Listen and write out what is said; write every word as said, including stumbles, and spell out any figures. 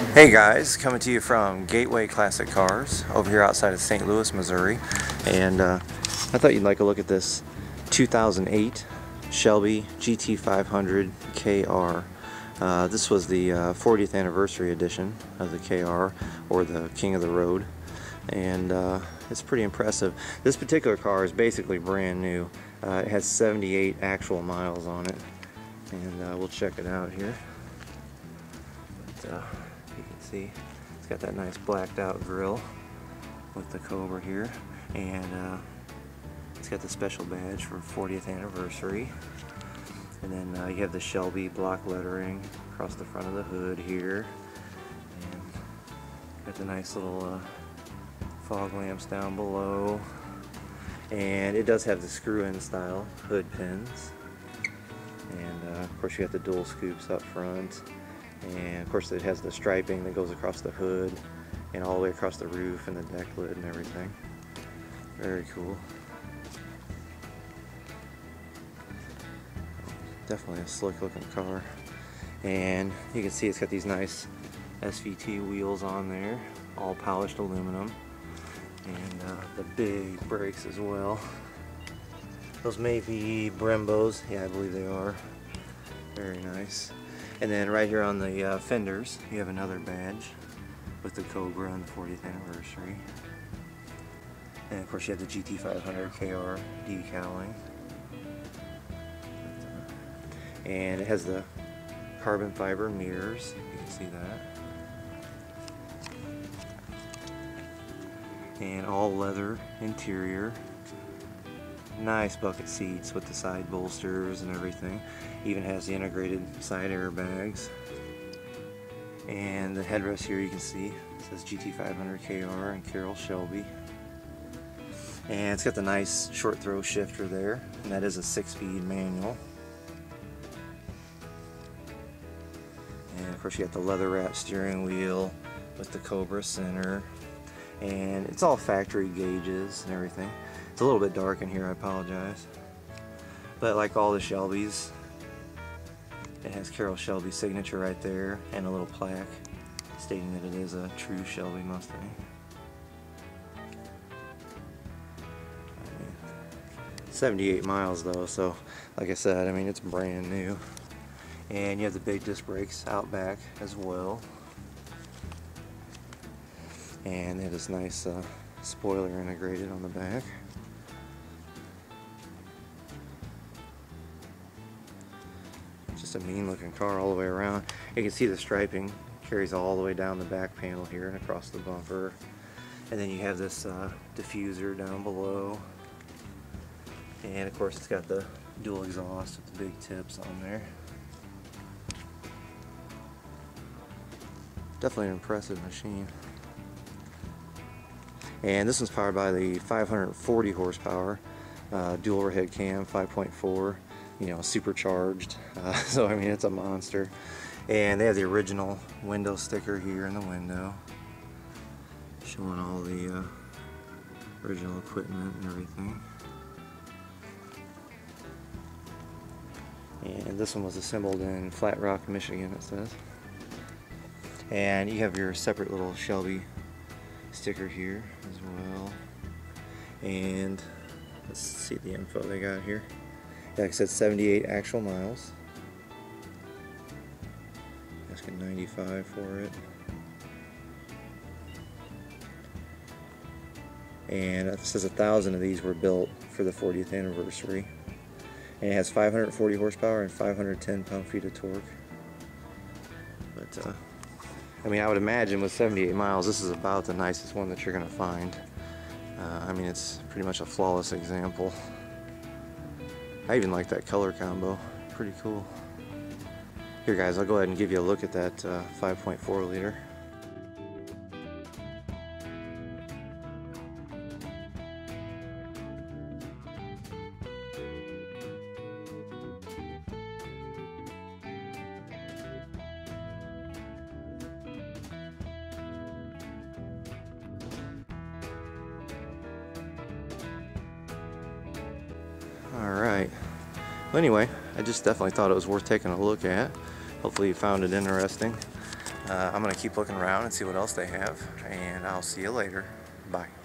Hey guys, coming to you from Gateway Classic Cars over here outside of Saint Louis, Missouri, and uh, I thought you'd like a look at this two thousand eight Shelby G T five hundred K R. Uh, this was the uh, fortieth anniversary edition of the K R, or the King of the Road, and uh, it's pretty impressive. This particular car is basically brand new. Uh, it has seventy-eight actual miles on it, and uh, we'll check it out here. But, uh, you can see it's got that nice blacked out grille with the Cobra here, and uh, it's got the special badge for fortieth anniversary. And then uh, you have the Shelby block lettering across the front of the hood here, and got the nice little uh, fog lamps down below, and it does have the screw-in style hood pins, and uh, of course you got the dual scoops up front. And of course it has the striping that goes across the hood and all the way across the roof and the deck lid and everything. Very cool. Definitely a slick looking car. And you can see it's got these nice S V T wheels on there, all polished aluminum. And uh, the big brakes as well. Those may be Brembos. Yeah, I believe they are. Very nice. And then right here on the uh, fenders, you have another badge with the Cobra on the fortieth anniversary. And of course you have the G T five hundred K R decaling. And it has the carbon fiber mirrors, you can see that. And all leather interior. Nice bucket seats with the side bolsters and everything. Even has the integrated side airbags. And the headrest here you can see it says G T five hundred K R and Carroll Shelby. And it's got the nice short throw shifter there, and that is a six-speed manual. And of course you got the leather wrapped steering wheel with the Cobra center. And it's all factory gauges and everything. It's a little bit dark in here, I apologize. But like all the Shelbys, it has Carroll Shelby signature right there and a little plaque stating that it is a true Shelby Mustang. I mean, seventy-eight miles though, so like I said, I mean it's brand new. And you have the big disc brakes out back as well. And they have this nice uh, spoiler integrated on the back. Just a mean looking car all the way around. You can see the striping carries all the way down the back panel here and across the bumper. And then you have this uh, diffuser down below. And of course it's got the dual exhaust with the big tips on there. Definitely an impressive machine. And this one's powered by the five hundred forty horsepower uh, dual overhead cam five point four, you know, supercharged. Uh, so I mean it's a monster. And they have the original window sticker here in the window, showing all the uh, original equipment and everything. And this one was assembled in Flat Rock, Michigan, it says. And you have your separate little Shelby sticker here as well. And let's see the info they got here. Like I said, seventy-eight actual miles. Asking ninety-five for it. And it says a thousand of these were built for the fortieth anniversary. And it has five hundred forty horsepower and five hundred ten pound-feet of torque. But uh, I mean, I would imagine with seventy-eight miles, this is about the nicest one that you're going to find. Uh, I mean, it's pretty much a flawless example. I even like that color combo. Pretty cool. Here guys, I'll go ahead and give you a look at that uh, five point four liter. Alright, well anyway, I just definitely thought it was worth taking a look at. Hopefully you found it interesting. Uh, I'm going to keep looking around and see what else they have, and I'll see you later. Bye.